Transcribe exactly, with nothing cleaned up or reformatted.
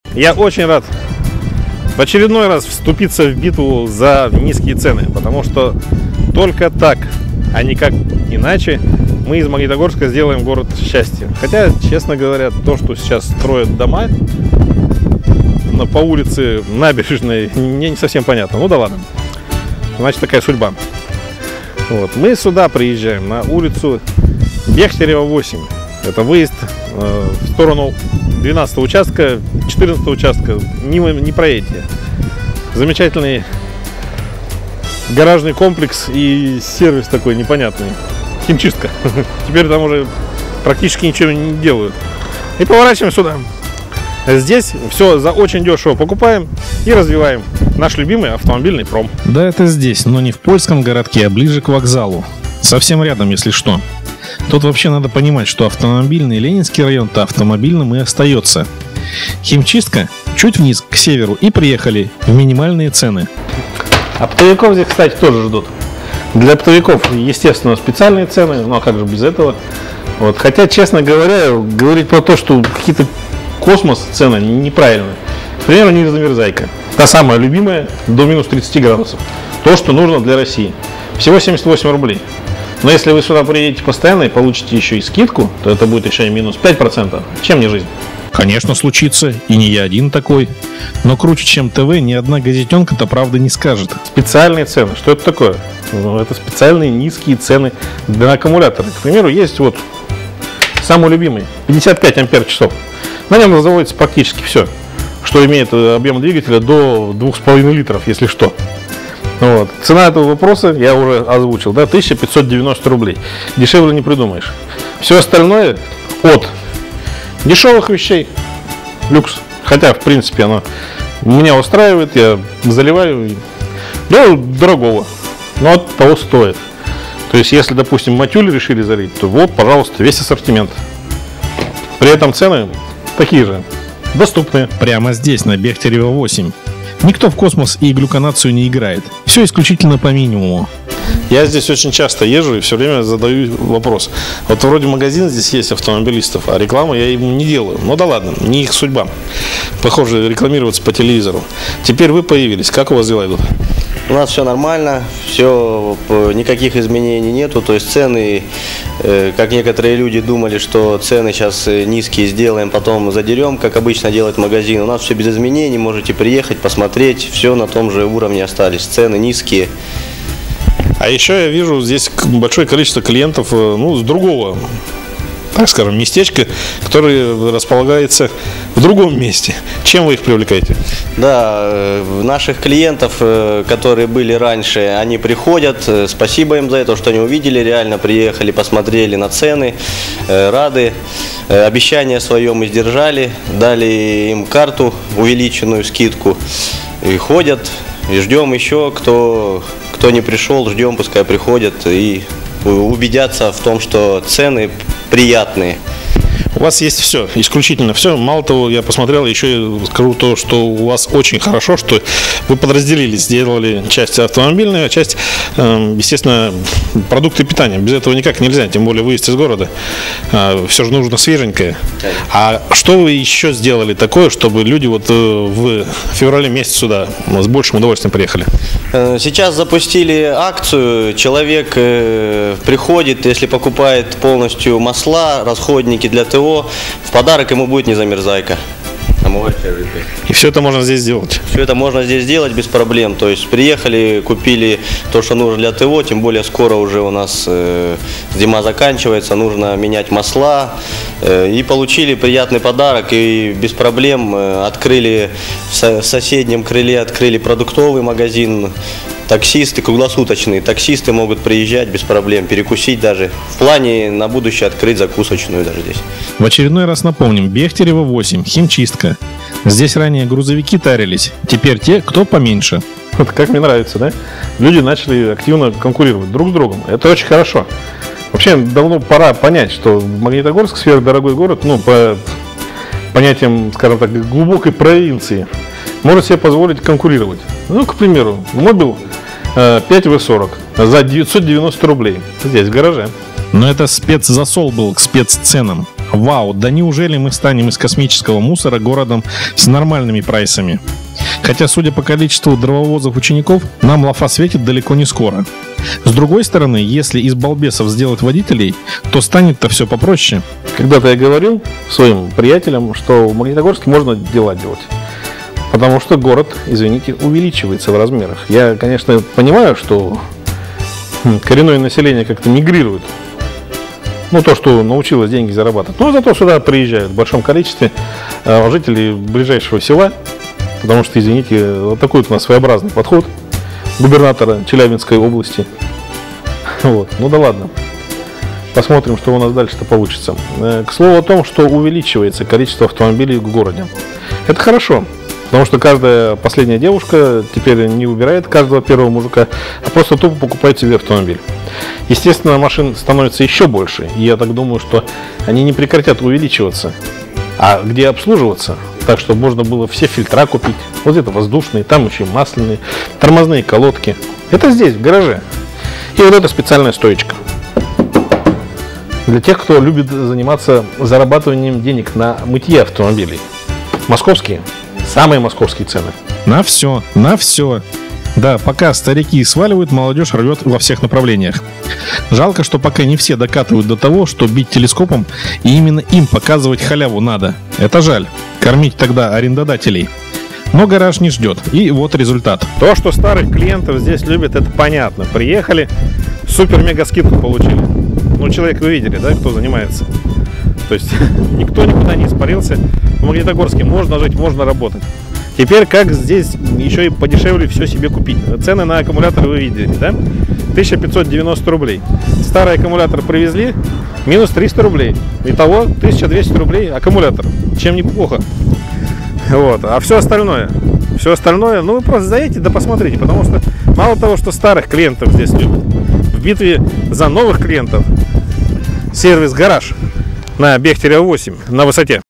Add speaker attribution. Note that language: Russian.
Speaker 1: Я очень рад в очередной раз вступиться в битву за низкие цены, потому что только так, а никак иначе, мы из Магнитогорска сделаем город счастья. Хотя, честно говоря, то, что сейчас строят дома по улице Набережной, мне не совсем понятно. Ну да ладно, значит такая судьба. Вот. Мы сюда приезжаем, на улицу Бехтерева, восемь. Это выезд э, в сторону двенадцатого участка, четырнадцатого участка. Не, не проедете. Замечательный гаражный комплекс и сервис такой непонятный. Химчистка. Теперь там уже практически ничего не делают. И поворачиваем сюда. Здесь все за очень дешево покупаем и развиваем наш любимый автомобильный пром.
Speaker 2: Да, это здесь, но не в польском городке, а ближе к вокзалу. Совсем рядом, если что. Тут вообще надо понимать, что автомобильный Ленинский район-то автомобильным и остается. Химчистка чуть вниз, к северу, и приехали в минимальные цены.
Speaker 1: Оптовиков здесь, кстати, тоже ждут. Для оптовиков, естественно, специальные цены, ну а как же без этого. Вот. Хотя, честно говоря, говорить про то, что какие-то космос цены неправильно. К примеру, незамерзайка. Та самая любимая, до минус тридцати градусов. То, что нужно для России. Всего семьдесят восемь рублей. Но если вы сюда приедете постоянно и получите еще и скидку, то это будет еще и минус пять процентов. Чем не жизнь?
Speaker 2: Конечно, случится, и не я один такой. Но круче, чем ТВ, ни одна газетенка-то правды не скажет.
Speaker 1: Специальные цены. Что это такое? Ну, это специальные низкие цены для аккумулятора. К примеру, есть вот самый любимый, пятьдесят пять ампер часов. На нем заводится практически все, что имеет объем двигателя до двух с половиной литров, если что. Вот. Цена этого вопроса я уже озвучил, да, тысяча пятьсот девяносто рублей. Дешевле не придумаешь. Все остальное от дешевых вещей, люкс. Хотя, в принципе, оно меня устраивает, я заливаю, до дорогого, но от того стоит. То есть, если, допустим, матюль решили залить, то вот, пожалуйста, весь ассортимент. При этом цены такие же, доступные.
Speaker 2: Прямо здесь, на Бехтерева, восемь. Никто в космос и глюконацию не играет. Все исключительно по минимуму.
Speaker 1: Я здесь очень часто езжу и все время задаю вопрос. Вот вроде магазин здесь есть автомобилистов, а рекламу я им не делаю. Ну да ладно, не их судьба. Похоже, рекламироваться по телевизору. Теперь вы появились. Как у вас дела идут?
Speaker 3: У нас все нормально, все, никаких изменений нету, то есть цены, как некоторые люди думали, что цены сейчас низкие сделаем, потом задерем, как обычно делает магазин. У нас все без изменений, можете приехать, посмотреть, все на том же уровне остались, цены низкие.
Speaker 1: А еще я вижу здесь большое количество клиентов, ну, с другого, так скажем, местечка, которое располагается в другом месте. Чем вы их привлекаете?
Speaker 3: Да, наших клиентов, которые были раньше, они приходят. Спасибо им за это, что они увидели, реально приехали, посмотрели на цены, рады. Обещание свое мы сдержали, дали им карту, увеличенную скидку. И ходят, и ждем еще, кто, кто не пришел, ждем, пускай приходят и убедятся в том, что цены приятные.
Speaker 1: У вас есть все, исключительно все. Мало того, я посмотрел, еще скажу то, что у вас очень хорошо, что вы подразделились, сделали часть автомобильную, а часть, естественно, продукты питания. Без этого никак нельзя, тем более выезд из города. Все же нужно свеженькое. А что вы еще сделали такое, чтобы люди вот в феврале месяце сюда с большим удовольствием приехали?
Speaker 3: Сейчас запустили акцию. Человек приходит, если покупает полностью масла, расходники для ТО, в подарок ему будет незамерзайка.
Speaker 1: И все это можно здесь сделать?
Speaker 3: Все это можно здесь сделать без проблем. То есть приехали, купили то, что нужно для ТО, тем более скоро уже у нас э, зима заканчивается, нужно менять масла. Э, и получили приятный подарок, и без проблем э, открыли в, со в соседнем крыле открыли продуктовый магазин. Таксисты, круглосуточные таксисты могут приезжать без проблем, перекусить даже. В плане на будущее открыть закусочную даже здесь.
Speaker 2: В очередной раз напомним, Бехтерева, восемь, химчистка. Здесь ранее грузовики тарились, теперь те, кто поменьше.
Speaker 1: Вот как мне нравится, да? Люди начали активно конкурировать друг с другом. Это очень хорошо. Вообще, давно пора понять, что Магнитогорск сверхдорогой город, ну, по понятиям, скажем так, глубокой провинции, может себе позволить конкурировать. Ну, к примеру, Мобил пять вэ сорок за девятьсот девяносто рублей здесь, в гараже.
Speaker 2: Но это спецзасол был к спецценам. Вау, да неужели мы станем из космического мусора городом с нормальными прайсами? Хотя, судя по количеству дрововозов учеников, нам лафа светит далеко не скоро. С другой стороны, если из балбесов сделать водителей, то станет-то все попроще.
Speaker 1: Когда-то я говорил своим приятелям, что в Магнитогорске можно дела делать. Потому что город, извините, увеличивается в размерах. Я, конечно, понимаю, что коренное население как-то мигрирует. Ну, то, что научилось деньги зарабатывать. Но зато сюда приезжают в большом количестве э, жители ближайшего села. Потому что, извините, вот такой вот у нас своеобразный подход губернатора Челябинской области. Вот. Ну да ладно. Посмотрим, что у нас дальше-то получится. Э, к слову о том, что увеличивается количество автомобилей в городе. Это хорошо. Потому что каждая последняя девушка теперь не выбирает каждого первого мужика, а просто тупо покупает себе автомобиль. Естественно, машин становится еще больше. И я так думаю, что они не прекратят увеличиваться. А где обслуживаться? Так, чтобы можно было все фильтра купить. Вот это воздушные, там еще и масляные, тормозные колодки. Это здесь, в гараже. И вот эта специальная стоечка. Для тех, кто любит заниматься зарабатыванием денег на мытье автомобилей. Московские. Самые московские цены.
Speaker 2: На все, на все. Да, пока старики сваливают, молодежь рвет во всех направлениях. Жалко, что пока не все докатывают до того, что бить телескопом, и именно им показывать халяву надо. Это жаль. Кормить тогда арендодателей. Но гараж не ждет. И вот результат.
Speaker 1: То, что старых клиентов здесь любят, это понятно. Приехали, супер-мега скидку получили. Ну, человек вы видели, да, кто занимается. То есть никто никуда не испарился. В Магнитогорске можно жить, можно работать. Теперь как здесь еще и подешевле все себе купить. Цены на аккумуляторы вы видели, да? тысяча пятьсот девяносто рублей. Старый аккумулятор привезли, минус триста рублей. Итого тысяча двести рублей аккумулятор. Чем неплохо. Вот. А все остальное, все остальное, ну вы просто заедете да посмотрите. Потому что мало того, что старых клиентов здесь любят, в битве за новых клиентов сервис «Гараж» на Бехтерева восемь на высоте.